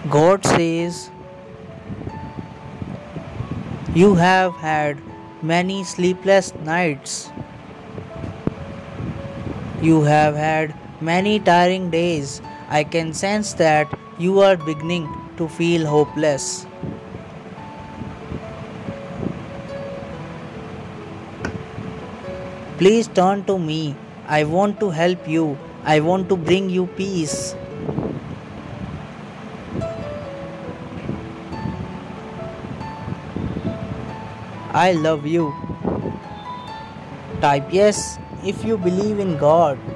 God says, you have had many sleepless nights. You have had many tiring days. I can sense that you are beginning to feel hopeless. Please turn to me. I want to help you. I want to bring you peace. I love you. Type yes if you believe in God.